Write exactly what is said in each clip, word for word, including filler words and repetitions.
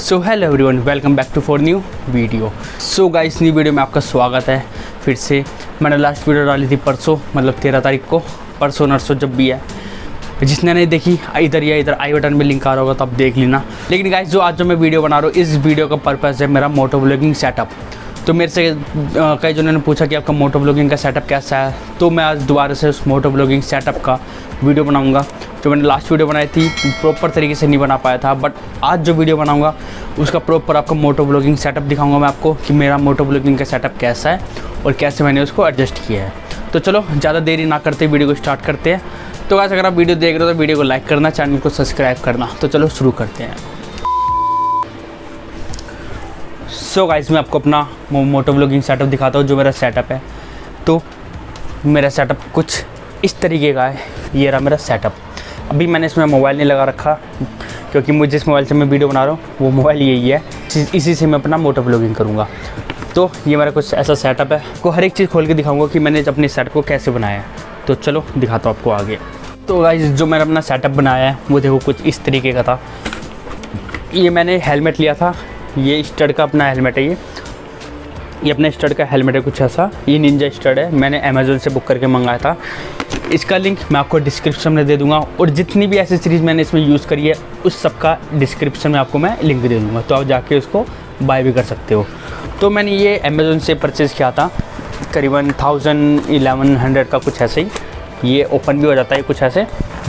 So hello everyone, welcome back to for new video. So guys, new video में आपका स्वागत है फिर से। मैंने लास्ट वीडियो डाली थी परसों, मतलब तेरह तारीख को, परसों नरसों जब भी है। जिसने नहीं देखी, इधर या इधर आई बटन में लिंक आ रहा होगा तो आप देख लेना। लेकिन गाइस, जो आज जो मैं वीडियो बना रहा हूँ, इस वीडियो का पर्पज़ है मेरा मोटो व्लॉगिंग सेटअप। तो मेरे से कई जनों ने पूछा कि आपका मोटो व्लॉगिंग का सेटअप कैसा है, तो मैं आज दोबारा से उस मोटो व्लॉगिंग सेटअप का वीडियो बनाऊंगा। जो मैंने लास्ट वीडियो बनाई थी प्रॉपर तरीके से नहीं बना पाया था, बट आज जो वीडियो बनाऊंगा उसका प्रॉपर आपको मोटो व्लॉगिंग सेटअप दिखाऊंगा मैं आपको कि मेरा मोटो व्लॉगिंग का सेटअप कैसा है और कैसे मैंने उसको एडजस्ट किया है। तो चलो ज़्यादा देरी ना करते वीडियो को स्टार्ट करते हैं। तो गाइस, अगर आप वीडियो देख रहे हो तो वीडियो को लाइक करना, चैनल को सब्सक्राइब करना। तो चलो शुरू करते हैं। सो so गाइस, मैं आपको अपना मोटो व्लॉगिंग सेटअप दिखाता हूँ, जो मेरा सेटअप है। तो मेरा सेटअप कुछ इस तरीके का है। ये रहा मेरा सेटअप। अभी मैंने इसमें मोबाइल नहीं लगा रखा, क्योंकि मुझे जिस मोबाइल से मैं वीडियो बना रहा हूँ वो मोबाइल यही है, इसी से मैं अपना मोटो व्लॉगिंग करूँगा। तो ये मेरा कुछ ऐसा सेटअप है। को हर एक चीज़ खोल के दिखाऊँगा कि मैंने अपने सेटअप को कैसे बनाया है। तो चलो दिखाता हूँ आपको आगे। तो गाइस, जो मैंने अपना सेटअप बनाया है वो देखो कुछ इस तरीके का था। ये मैंने हेलमेट लिया था, ये स्टड का अपना हेलमेट है। ये ये अपने स्टड का हेलमेट है कुछ ऐसा। ये निंजा स्टड है, मैंने अमेज़ोन से बुक करके मंगाया था। इसका लिंक मैं आपको डिस्क्रिप्शन में दे दूंगा, और जितनी भी एसेसरीज़ मैंने इसमें यूज़ करी है उस सब का डिस्क्रिप्शन में आपको मैं लिंक दे दूंगा, तो आप जाके उसको बाय भी कर सकते हो। तो मैंने ये अमेज़ोन से परचेज़ किया था, करीबन थाउजेंड इलेवन हंड्रेड का कुछ ऐसे ही। ये ओपन भी हो जाता है कुछ ऐसे।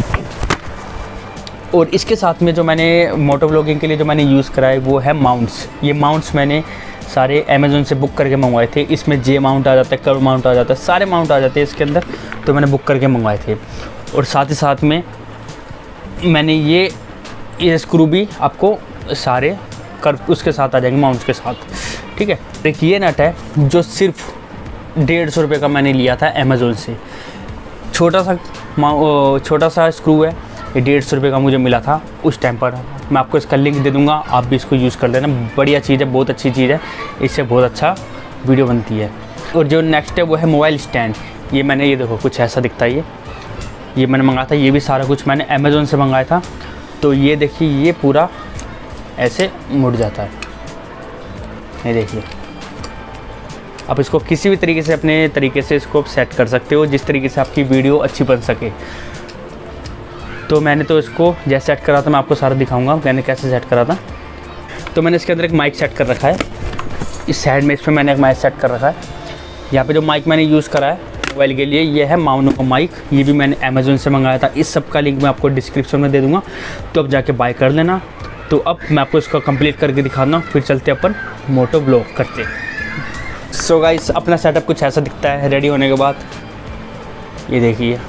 और इसके साथ में जो मैंने मोटो व्लॉगिंग के लिए जो मैंने यूज़ करा है वो है माउंट्स। ये माउंट्स मैंने सारे अमेज़ोन से बुक करके मंगवाए थे। इसमें जे माउंट आ जाता है, कर्व माउंट आ जाता है, सारे माउंट आ जाते हैं इसके अंदर। तो मैंने बुक करके मंगवाए थे। और साथ ही साथ में मैंने ये ये स्क्रू भी आपको सारे कर्व उसके साथ आ जाएंगे, माउंट्स के साथ। ठीक है। एक ये नट है जो सिर्फ डेढ़ सौ रुपये का मैंने लिया था अमेज़ोन से। छोटा सा छोटा सा स्क्रू है, ये डेढ़ सौ रुपये का मुझे मिला था उस टाइम पर। मैं आपको इसका लिंक दे दूंगा, आप भी इसको यूज़ कर लेना। बढ़िया चीज़ है, बहुत अच्छी चीज़ है, इससे बहुत अच्छा वीडियो बनती है। और जो नेक्स्ट है वो है मोबाइल स्टैंड। ये मैंने ये देखो कुछ ऐसा दिखता है। ये ये मैंने मंगाया था। ये भी सारा कुछ मैंने अमेज़ोन से मंगाया था। तो ये देखिए, ये पूरा ऐसे मुड़ जाता है। ये देखिए, आप इसको किसी भी तरीके से अपने तरीके से इसको सेट कर सकते हो, जिस तरीके से आपकी वीडियो अच्छी बन सके। तो मैंने तो इसको जैसे सेट करा था, मैं आपको सारा दिखाऊंगा मैंने कैसे सेट करा था। तो मैंने इसके अंदर एक माइक सेट कर रखा है, इस साइड में इसमें मैंने एक माइक सेट कर रखा है। यहाँ पे जो माइक मैंने यूज़ करा है मोबाइल के लिए, ये है माउनो माइक। ये भी मैंने अमेज़ोन से मंगाया था। इस सब का लिंक मैं आपको डिस्क्रिप्शन में दे दूँगा, तो आप जाके बाय कर लेना। तो अब मैं आपको इसका कंप्लीट करके दिखाना, फिर चलते अपन मोटो व्लॉग करते। सो गाइस, अपना सेटअप कुछ ऐसा दिखता है रेडी होने के बाद। ये देखिए,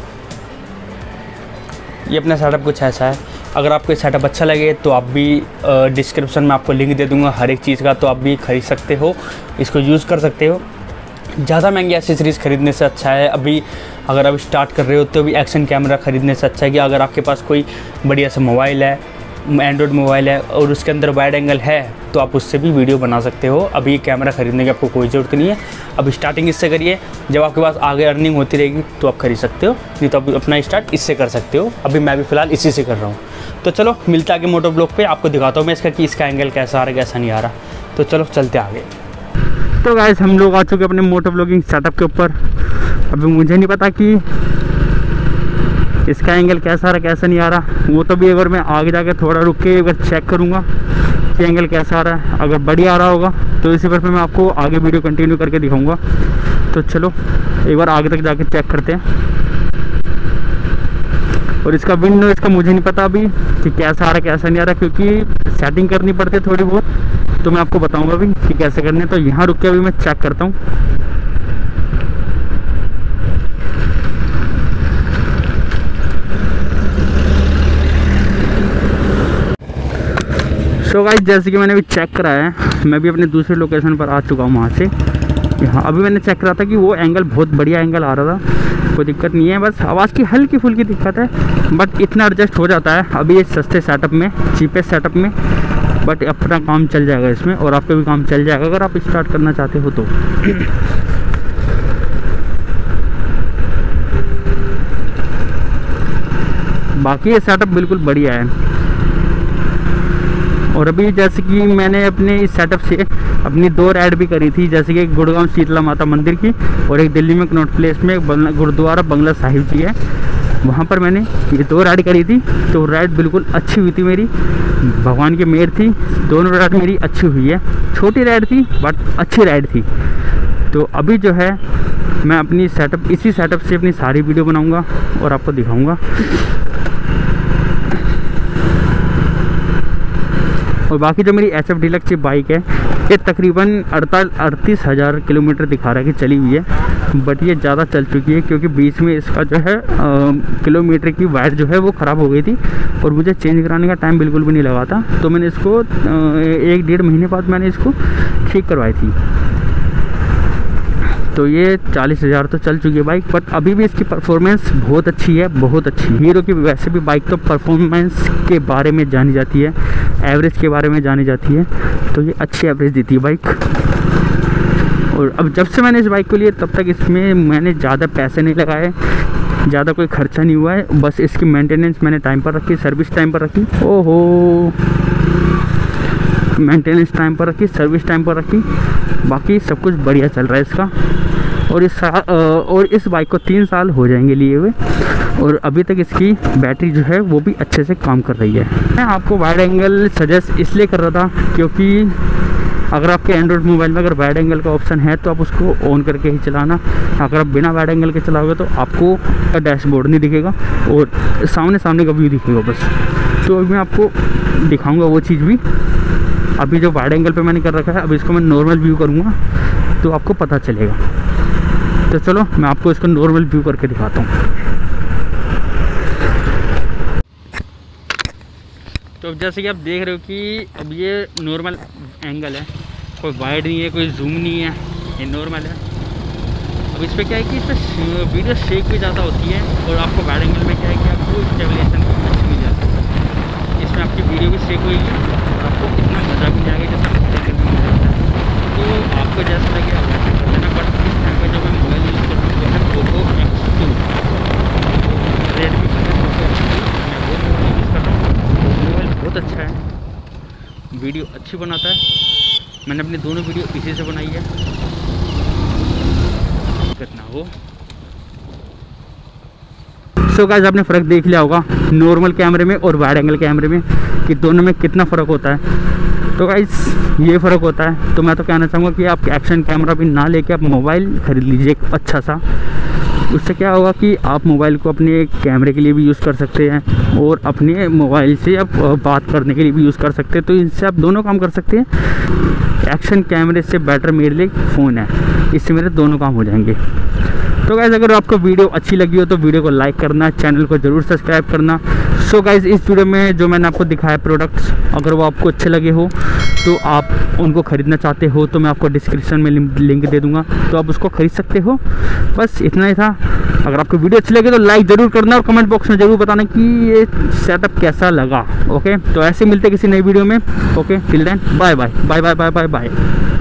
ये अपना सेटअप कुछ ऐसा है। अगर आपको सेटअप अच्छा लगे तो आप भी डिस्क्रिप्शन में आपको लिंक दे दूंगा हर एक चीज़ का, तो आप भी ख़रीद सकते हो, इसको यूज़ कर सकते हो। ज़्यादा महंगी एक्सेसरीज़ ख़रीदने से अच्छा है, अभी अगर आप स्टार्ट कर रहे हो तो भी एक्शन कैमरा ख़रीदने से अच्छा है कि अगर आपके पास कोई बढ़िया सा मोबाइल है, एंड्रॉयड मोबाइल है और उसके अंदर वाइड एंगल है, तो आप उससे भी वीडियो बना सकते हो। अभी कैमरा ख़रीदने की आपको कोई ज़रूरत नहीं है। अब स्टार्टिंग इससे करिए, जब आपके पास आगे अर्निंग होती रहेगी तो आप खरीद सकते हो, नहीं तो आप अपना स्टार्ट इससे कर सकते हो। अभी मैं भी फ़िलहाल इसी से कर रहा हूँ। तो चलो मिलता आगे मोटो ब्लॉग पे, आपको दिखाता हूँ मैं इसका कि इसका एंगल कैसा आ रहा है कैसा नहीं आ रहा। तो चलो चलते आगे। तो गाइस, हम लोग आ चुके अपने मोटो व्लॉगिंग सेटअप के ऊपर। अभी मुझे नहीं पता कि इसका एंगल कैसा आ रहा कैसा नहीं आ रहा, वो तो भी अगर मैं आगे जाके थोड़ा रुक के अगर चेक करूँगा कि एंगल कैसा आ रहा है। अगर बढ़िया आ रहा होगा तो इसी पर मैं आपको आगे वीडियो कंटिन्यू करके दिखाऊंगा। तो चलो एक बार आगे तक जाके चेक करते हैं। और इसका विंड नॉइज़ का मुझे नहीं पता अभी कि कैसा आ रहा कैसा नहीं आ रहा, क्योंकि सेटिंग करनी पड़ती है थोड़ी बहुत, तो मैं आपको बताऊँगा अभी कि कैसे करने। तो यहाँ रुक के अभी मैं चेक करता हूँ। सो गाइस, जैसे कि मैंने अभी चेक करा है, मैं भी अपने दूसरे लोकेशन पर आ चुका हूँ वहाँ से। यहाँ अभी मैंने चेक करा था कि वो एंगल बहुत बढ़िया एंगल आ रहा था, कोई दिक्कत नहीं है। बस आवाज़ की हल्की फुल्की दिक्कत है, बट इतना एडजस्ट हो जाता है अभी ये सस्ते सेटअप में, चीपेस्ट सेटअप में। बट अपना काम चल जाएगा इसमें, और आपका भी काम चल जाएगा अगर आप स्टार्ट करना चाहते हो तो। बाकी ये सेटअप बिल्कुल बढ़िया है। और अभी जैसे कि मैंने अपने इस सेटअप से अपनी दो राइड भी करी थी, जैसे कि गुड़गांव शीतला माता मंदिर की और एक दिल्ली में कनॉट प्लेस में गुरुद्वारा बंगला साहिब जी है, वहाँ पर मैंने ये दो राइड करी थी। तो राइड बिल्कुल अच्छी हुई थी मेरी, भगवान की मेहर थी, दोनों राइड मेरी अच्छी हुई है। छोटी राइड थी बट अच्छी राइड थी। तो अभी जो है मैं अपनी सेटअप इसी सेटअप से अपनी सारी वीडियो बनाऊंगा और आपको दिखाऊंगा। और बाकी जो मेरी एच एफ डीलक्स बाइक है ये तकरीबन अड़तालीस अड़तीस हज़ार किलोमीटर दिखा रहा है कि चली हुई है, बट ये ज़्यादा चल चुकी है क्योंकि बीच में इसका जो है आ, किलोमीटर की वायर जो है वो ख़राब हो गई थी और मुझे चेंज कराने का टाइम बिल्कुल भी नहीं लगा था। तो मैंने इसको आ, एक डेढ़ महीने बाद मैंने इसको ठीक करवाई थी। तो ये चालीस हज़ार तो चल चुकी है बाइक, बट अभी भी इसकी परफॉर्मेंस बहुत अच्छी है, बहुत अच्छी। हीरो की वैसे भी बाइक तो परफॉर्मेंस के बारे में जानी जाती है, एवरेज के बारे में जानी जाती है, तो ये अच्छी एवरेज देती है बाइक। और अब जब से मैंने इस बाइक को लिया तब तक इसमें मैंने ज़्यादा पैसे नहीं लगाए, ज़्यादा कोई खर्चा नहीं हुआ है, बस इसकी मेंटेनेंस मैंने टाइम पर रखी, सर्विस टाइम पर रखी। ओहो, मेंटेनेंस टाइम पर रखी, सर्विस टाइम पर रखी, बाकी सब कुछ बढ़िया चल रहा है इसका। और इस और इस बाइक को तीन साल हो जाएंगे लिए हुए और अभी तक इसकी बैटरी जो है वो भी अच्छे से काम कर रही है। मैं आपको वाइड एंगल सजेस्ट इसलिए कर रहा था क्योंकि अगर आपके एंड्रॉयड मोबाइल में अगर वाइड एंगल का ऑप्शन है तो आप उसको ऑन करके ही चलाना। अगर आप बिना वाइड एंगल के चलाओगे तो आपको डैशबोर्ड नहीं दिखेगा और सामने सामने का व्यू दिखेगा बस। तो अभी मैं आपको दिखाऊँगा वो चीज़ भी। अभी जो वाइड एंगल पे मैंने कर रखा है, अभी इसको मैं नॉर्मल व्यू करूँगा तो आपको पता चलेगा। तो चलो मैं आपको इसको नॉर्मल व्यू करके दिखाता हूँ। तो अब जैसे कि आप देख रहे हो कि अब ये नॉर्मल एंगल है, कोई वाइड नहीं है, कोई जूम नहीं है, ये नॉर्मल है। अब इस पर क्या है कि इस पर वीडियो शेक भी ज़्यादा होती है और आपको वाइड एंगल में क्या है कि आपको स्टेबलाइजेशन अच्छी मिल जाती है। इसमें आपकी वीडियो भी शेक होगी और आपको इतना मज़ा भी नहीं आएगा जैसा आपको में मिल जाता है। तो आपको जैसा लगे आप वैसे कर लेना। बट इस टाइम पर जो मैं मोबाइल यूज़ कर रहा हूँ वो है पोको एक्स टू, रेडमी का है पोको एक्स टू, मैं वो मोबाइल यूज़ कर रहा हूँ। मोबाइल बहुत अच्छा है, वीडियो अच्छी बनाता है। मैंने अपनी दोनों वीडियो इसी से बनाई है, कितना हो। सो गाइस आपने फ़र्क देख लिया होगा नॉर्मल कैमरे में और वाइड एंगल कैमरे में कि दोनों में कितना फ़र्क होता है। तो गाइस ये फ़र्क होता है। तो मैं तो कहना चाहूँगा कि आप एक्शन कैमरा भी ना लेके आप मोबाइल ख़रीद लीजिए एक अच्छा सा। उससे क्या होगा कि आप मोबाइल को अपने कैमरे के लिए भी यूज़ कर सकते हैं और अपने मोबाइल से आप बात करने के लिए भी यूज़ कर सकते हैं। तो इनसे आप दोनों काम कर सकते हैं। एक्शन कैमरे से बेटर मेरे लिए फ़ोन है, इससे मेरे दोनों काम हो जाएंगे। तो गाइज़ अगर आपको वीडियो अच्छी लगी हो तो वीडियो को लाइक करना, चैनल को ज़रूर सब्सक्राइब करना। सो गाइज़ इस वीडियो में जो मैंने आपको दिखाया प्रोडक्ट्स, अगर वो आपको अच्छे लगे हो तो आप उनको ख़रीदना चाहते हो तो मैं आपको डिस्क्रिप्शन में लिंक दे दूँगा, तो आप उसको ख़रीद सकते हो। बस इतना ही था। अगर आपको वीडियो अच्छी लगे तो लाइक ज़रूर करना और कमेंट बॉक्स में ज़रूर बताना कि ये सेटअप कैसा लगा। ओके, तो ऐसे मिलते किसी नई वीडियो में। Okay, till then bye bye bye bye bye bye bye.